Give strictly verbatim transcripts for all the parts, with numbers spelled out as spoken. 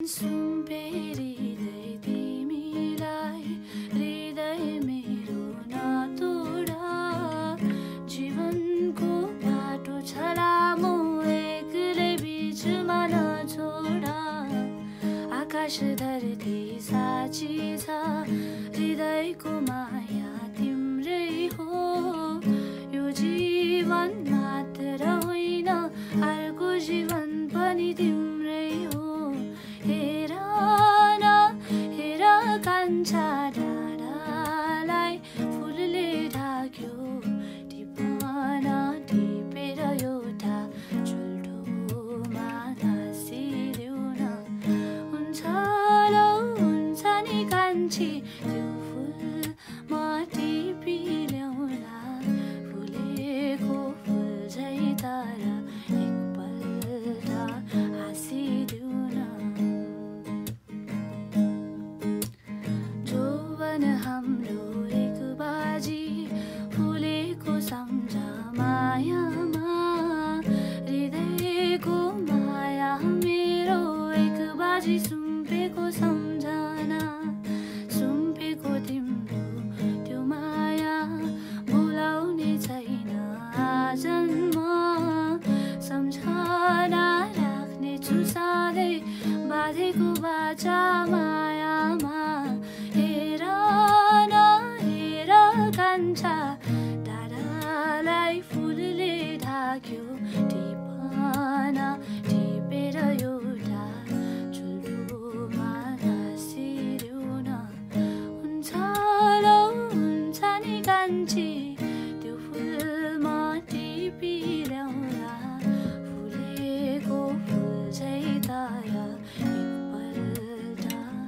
सुम्पेरिँदै तिमीलाई हृदय मेरो नतोडा जीवनको बाटो छ लामो एक्लै बिचमा नछोडा आकाश धरती साक्षी छ हृदयको माया तिम्रै हो यो जीवन मात्र होइन अर्को जीवन पनि तिम्रै हो हेर न हेर कान्छा डाँडालाई फुलले ढाक्यो टिपन टिपेर एउटा चुल्ठोमा नासिदेऊ न हुन्छ ल हुन्छ नि कान्छी त्यो फुलमा टिपी ल्याउला फुलेको फुल झै तर एकपल्ट हाँसिदेऊ न जोवन हाम्रो एक बाजी फुलेको सम्झा मायामा हृदयको माया मेरो एक बाजी सुम्पेको सम्झना सुम्पेको तिम्रो त्यो माया भुलाउने छैन आजन्म सम्झना राख्नेछु सधैँ बाँधेको बाचा मायामा हेर न हेर कान्छा डाँडालाई फुलले ढाक्यो टिपन टिपेर एउटा चुल्ठोमा नासिदेऊ न हुन्छ ल हुन्छ नि कान्छी त्यो फुलमा टिपी ल्याउला फुलेको फुल झै तर एकपल्ट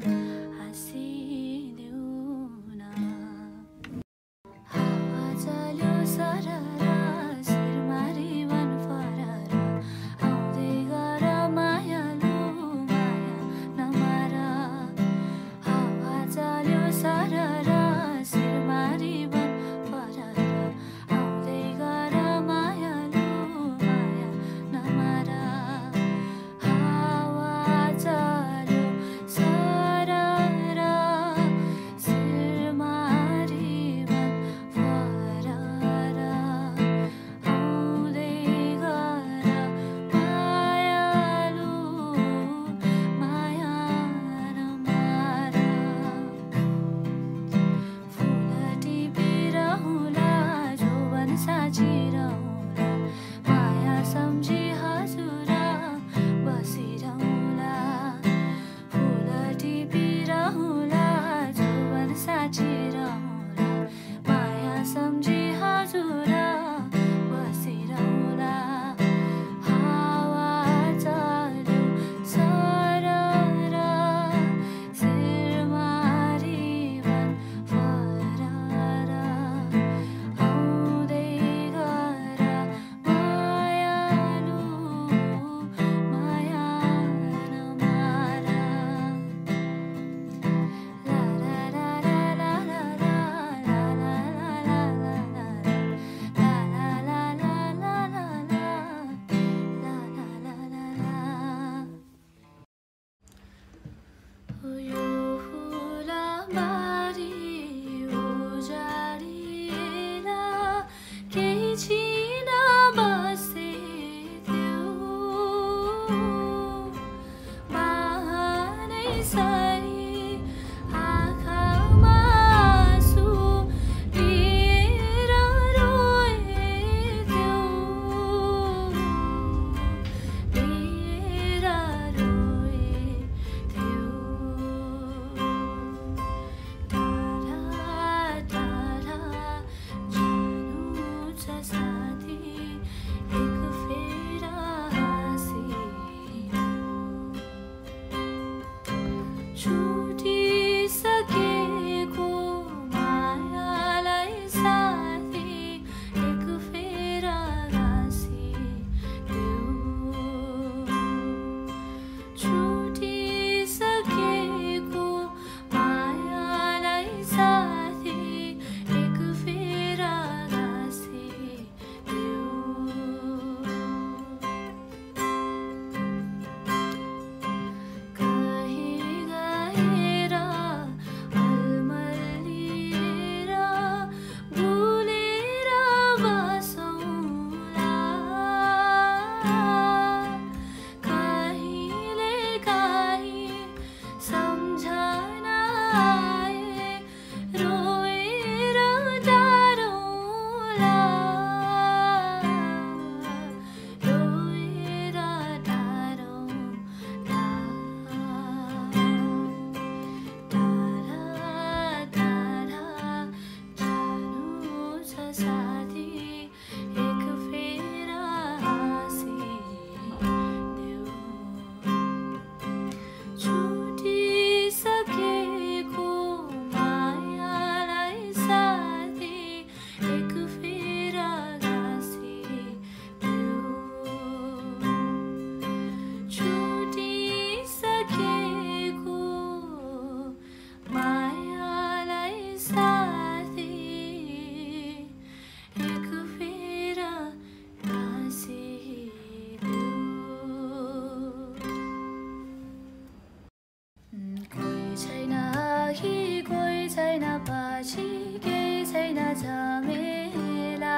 छैन पछि केही छैन झमेला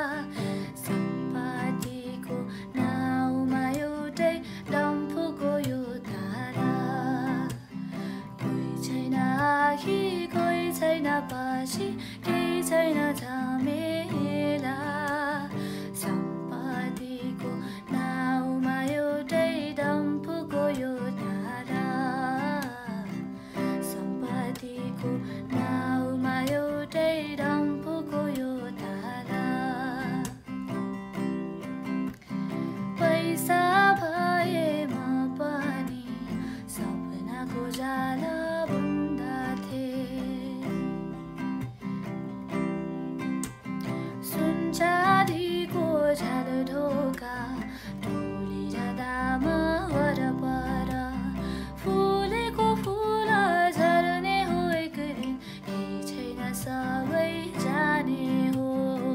सम्पत्तिको नाउँमा एउटै डम्फुको यो धारा कोही छैन आखि कोही छैन पछि केही छैन झमेला सम्पत्तिको नाउँमा एउटै डम्फुको यो धारा सम्पत्तिको नाउँमा एउटै डम्फुको यो धारा पैसा भएमा पनि सपनाको जाला बुन्दथे सुनचाँदीको झ्याल ढोका टोलिरहँदामा वरपर फुलेको फुल झर्ने हो एक दिन केही छैन सबै जाने हो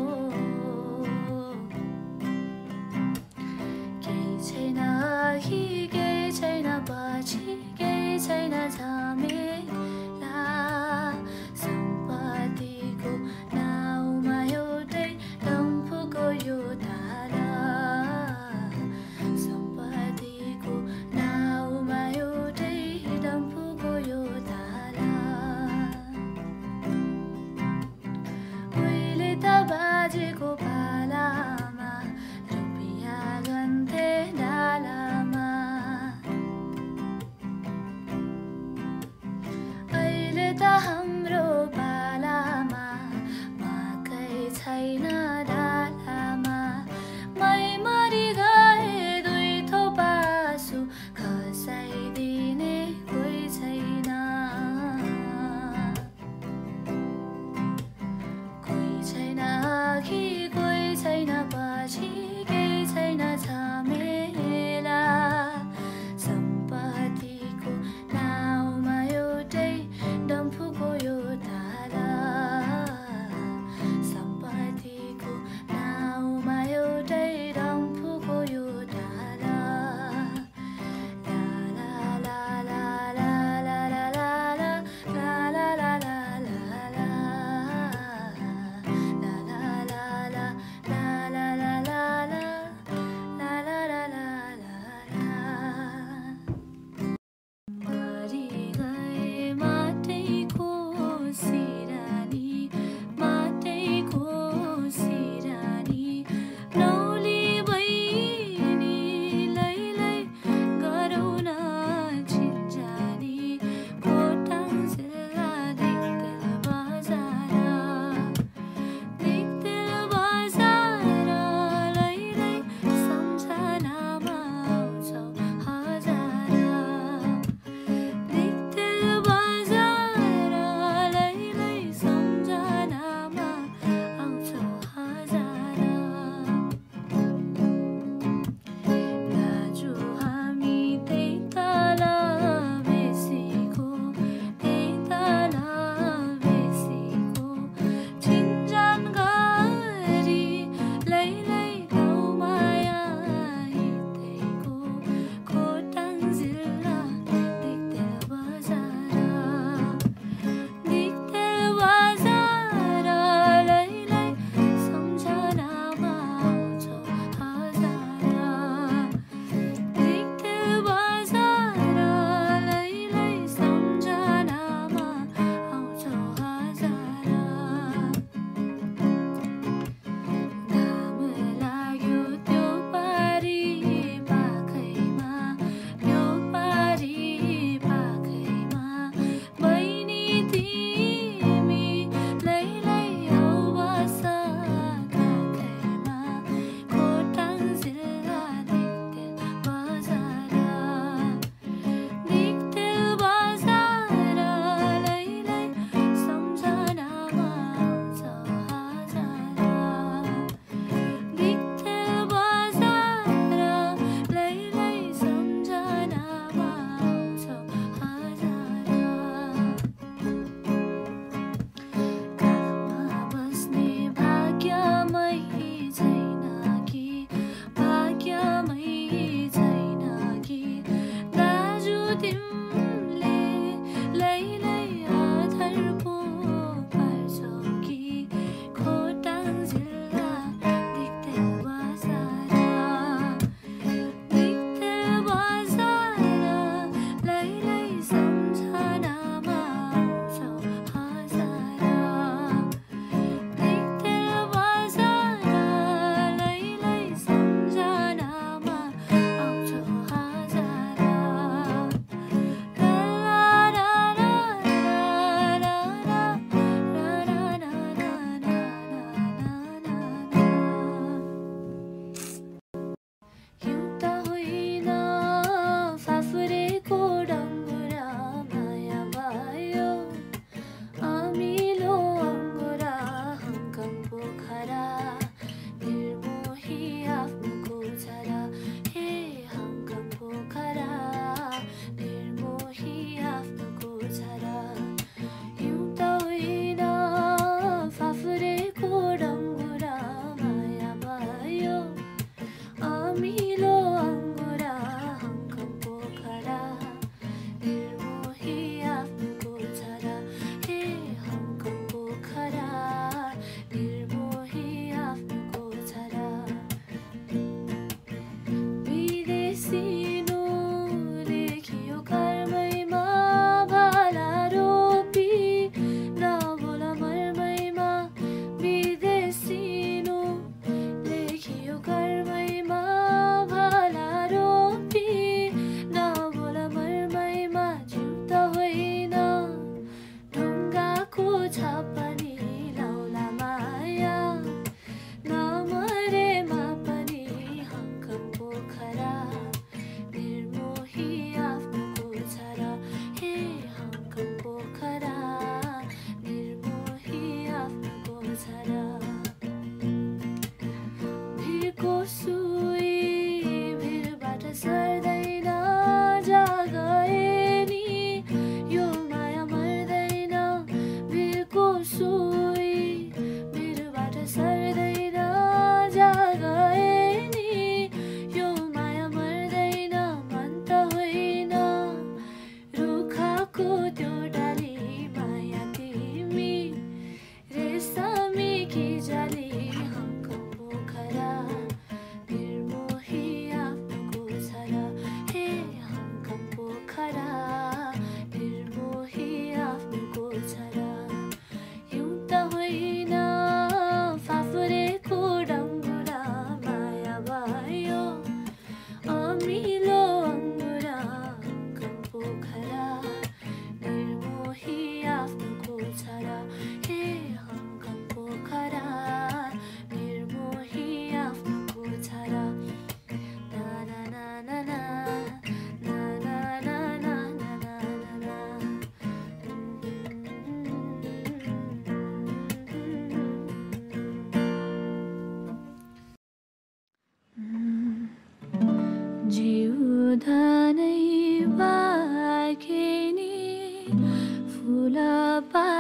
केही छैन अघि केही छैन पछि केही छैन झमेला सम्पत्तिको नाउँमा एउटै डम्फुको यो धारा सम्पत्तिको नाउँमा एउटै डम्फुको यो धारा उहिले त बाजेको पालामा रुपियाँ गन्थे डालामा अहिले त हाम्रो पालामा मकै छैन डालामा मै मरि गए दुई थोपा आँसु खसाइदिने कोही छैन कोही छैन अघि कोही छैन पछि केही छैन झमेला सम्पत्तिको नाउँमा एउटै डम्फुको यो धारा सम्पत्तिको नाउँमा एउटै डम्फुको यो धारा ला ला ला ला ला ला ला ला ला ला ला ला ला ला मरि गए माटैको सिरानी माटैको सिरानी नौली बहिनी लैलै गरौँ न छिन्जानी खोटाङ जिल्ला दिक्तेल बजार दिक्तेल बजार लैलै सम्झनामा आउँछौ हजार दिक्तेल बजार लैलै सम्झनामा आउँछौ हजार दाजु हामी त्यही तल बेसीको त्यही तल बेसीको छिन्जान गरी लैलै गाउँमाया हिँडेको खोटाङ जिल्ला दिक्तेल बजार दिक्तेल बजार लैलै सम्झनामा आउँछौ हजार दिक्तेल बजार लैलै सम्झनामा आउँछौ हजार घाम लाग्यो त्यो पारी पाखैमा त्यो पारी पाखैमा बहिनी तिमी लैलै आऊ बस काखैमा खोटाङ जिल्ला दिक्तेल बजार दिक्तेल बजार लैलै सम्झनामा आउँछौ हजार दिक्तेल बजार लैलै सम्झनामा आउँछौ हजार काखमा बस्ने भाग्यमै छैन कि भाग्यमै छैन कि दाजु तिमीले लैलै आधार पो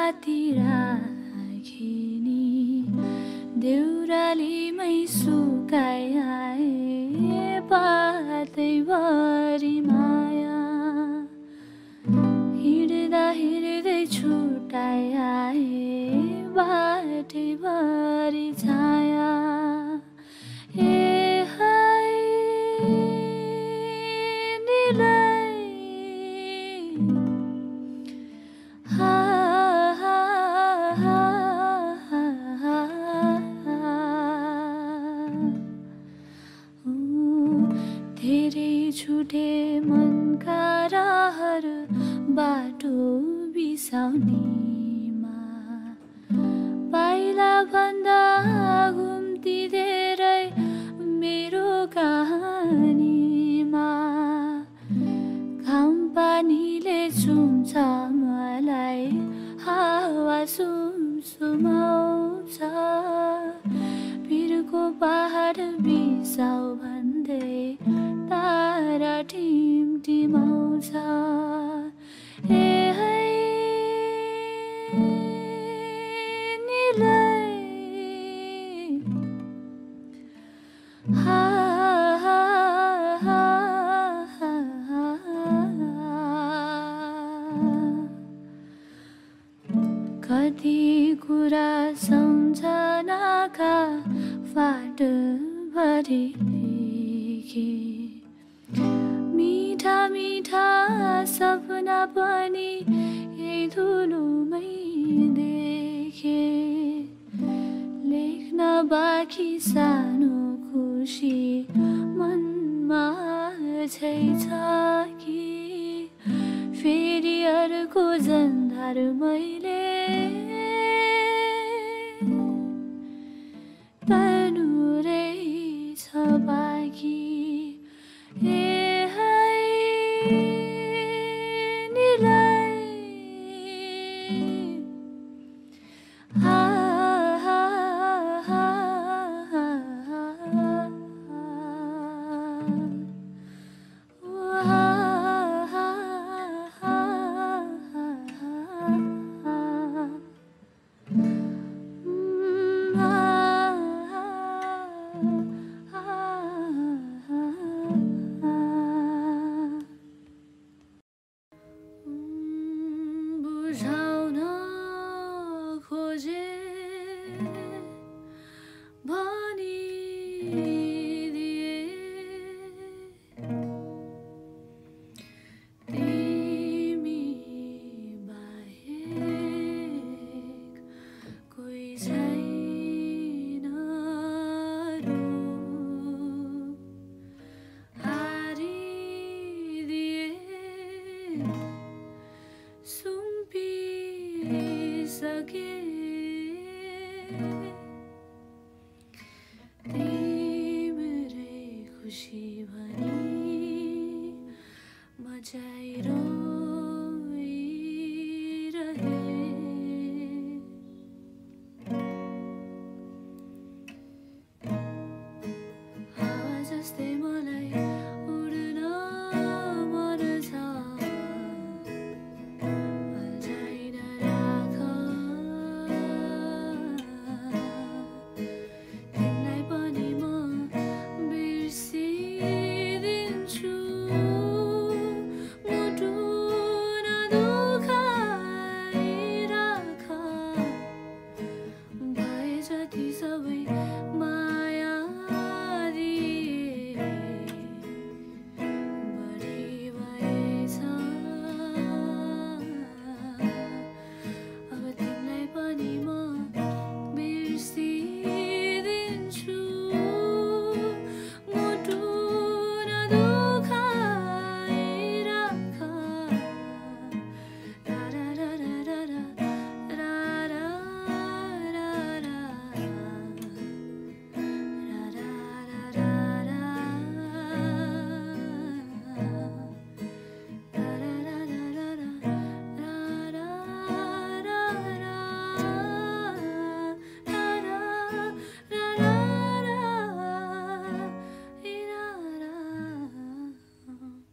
राति राखिनी देउरालीमै सुकाए पातैभरि माया हिँड्दा हिँड्दै छुटाए बाटैभरि छाया ए हाय निलै हा हा हा धेरै छुटे मनका राहहरू बाटो बिसाउनेमा पाइला भन्दा घुम्ती धेरै मेरो कहानीमा घाम पानीले छुम्छ मलाई हावा सुमसुमाउँछ पिरको पहाड बिसाउ भन्दै तारा टिमटिमाउँछ ए है निलै हा हा हा हा कति कुरा सम्झनाका फाट भरि लेखे मीठा मीठा सपना पनि यही धुलोमै देखे लेख्न बाँकी सानो खुसी मनमा छै छ कि फेरि अर्को जन्धार मैले तर्नु रहेछ बाँकी ए हाय निलै हा हा हा हा बुझाउन खोजे भनिदिए तिमी बाहेक कोही छैन रो हारिदिए सुम्पिसके तिम्रै खुसी भनी मचाइरहे हावा जस्तै मलाई उड्न मन छ अल्झाइन राख तिमीलाई पनि म बिर्सिदिन्छु मुटु नदुखाइराख भए जति सबै माया दिए बढी भएछ अब तिमीलाई पनि म बिर्सिदिन्छु मुटु नदुखाइराख रा रा रा रा रा रा रा रा रा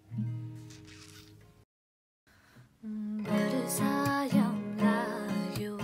बरसायाम लाग्यो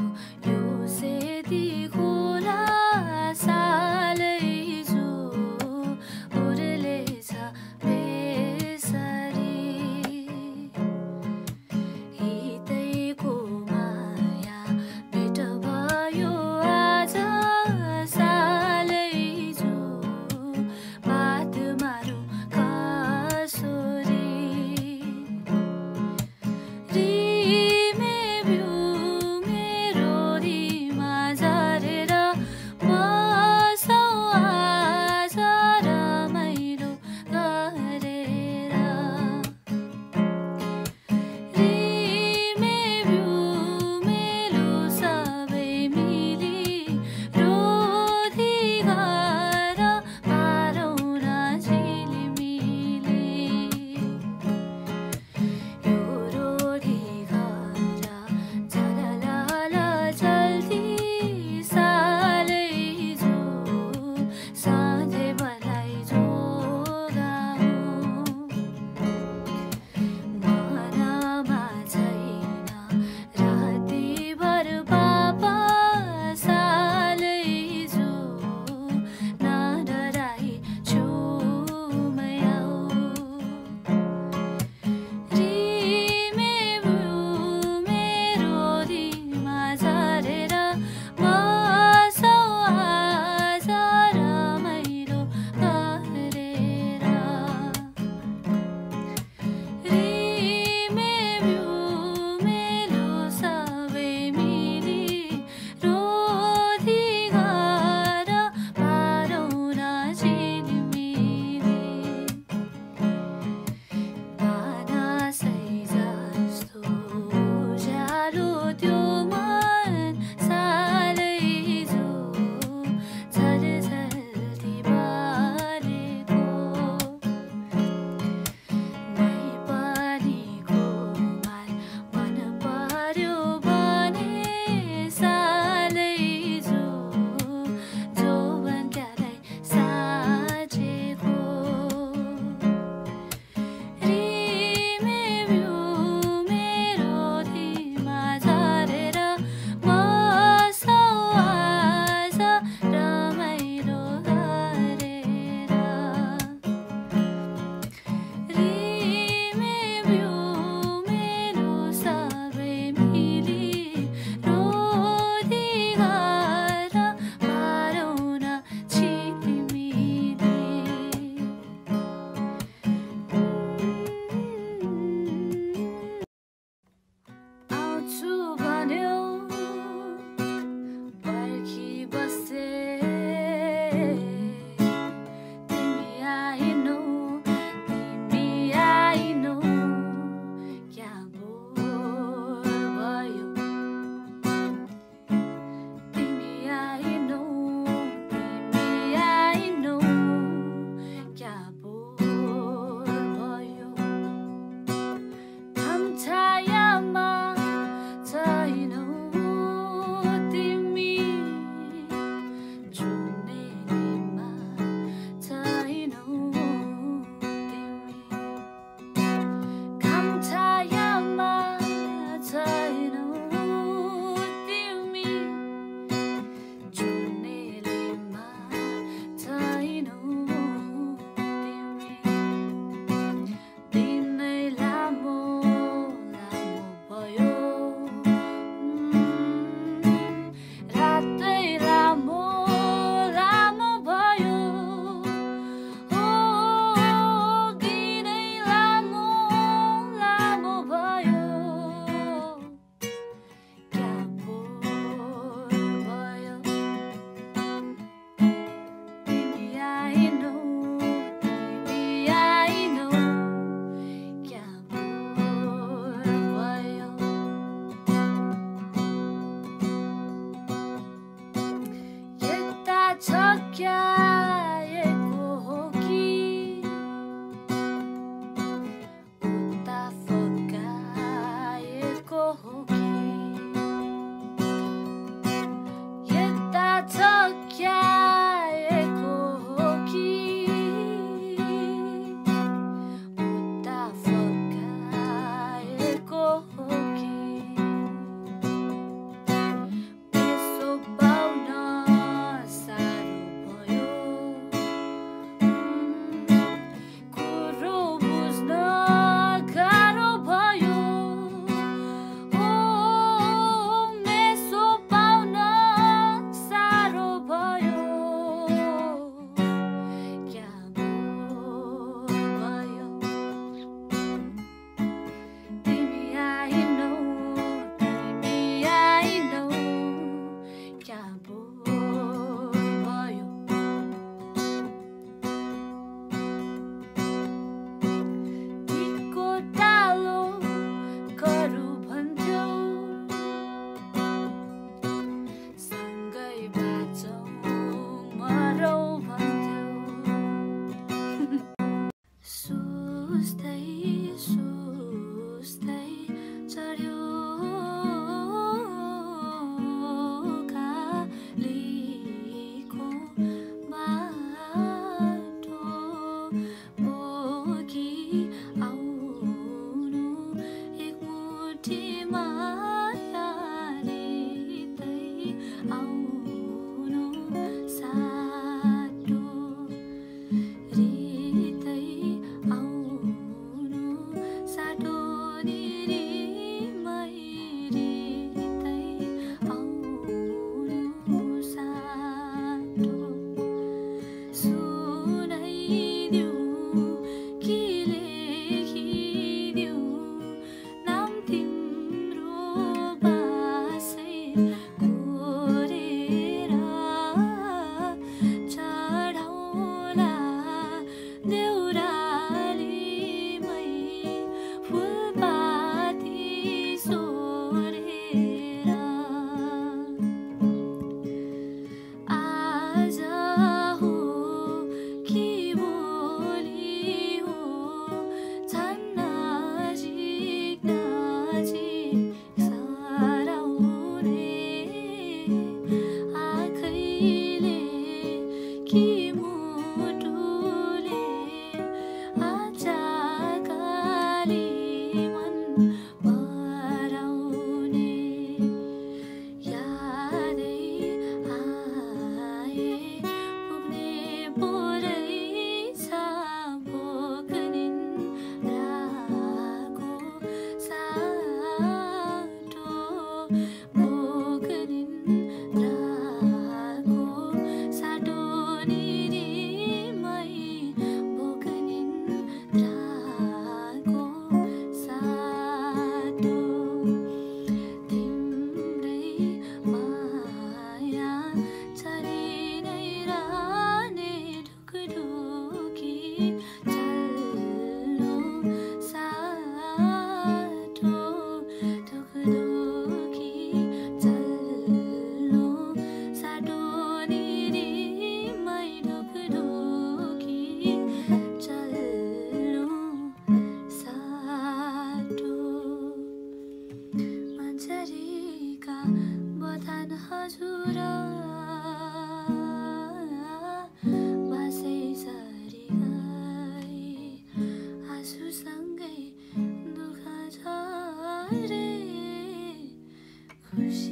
झोक्याएको हो कि उता फकाएको हो कि यता झोक्याएको हो कि उता फकाएको हो कि बेसो पाउन साह्रो भयो कुरो बुझ्न गाह्रो भयो हो मेसो पाउन साह्रो भयो क्या भयो तिमी आइनौ तिमी आइनौ क्या भयो टिको टालो गरौँ भन्थ्यौ सँगै बाँचौँ मरौँ भन्थ्यौ सुस्दै सुस्दै चढ्यो कालीको बाटो बोकी आउनु एकमुठी मायाले आउनु साटो रितै आउनु साटो नि रिमै रितै आउनु साटो सुनाइदिऊ कि लेखिदिऊ नाम तिम्रो बासै कोरेर चढाउला देउरालीमै फुलपाती सोरेर आज हो कि भोलि हो झन् नजिक नजिक सराउने आँखैले कि मुटुले आचाकाली मन पराउने यादै आए पुग्ने पोरै छ भोकनिन्द्राको साटो भोकनिन्द्राको साटो नि रिमै भोकनिन्द्राको साटो तिम्रै माया चली नै रहने ढुकढुकी चल्नु साटो ढुकढुकी चल्नु साटो नि रिमै ढुकढुकी चल्नु साटो मन्जरीका बधान हजुर बासै सरी गई आँसुसँगै दुःख झरे खुसी